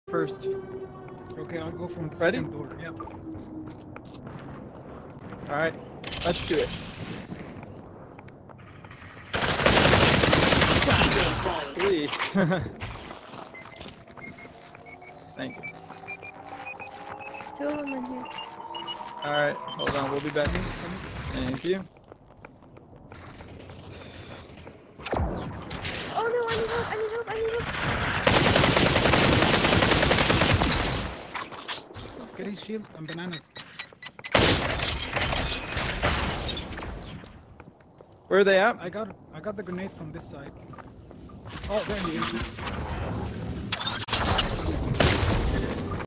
first. Okay, I'll go from the Ready? second door. Yep. Alright, let's do it. Please. Thank you. Two of them in here. Alright, hold on, we'll be back. Thank you. Oh no, I need help, I need help, I need help. Get his shield and bananas. Where are they at? I got the grenade from this side. Oh, there he is.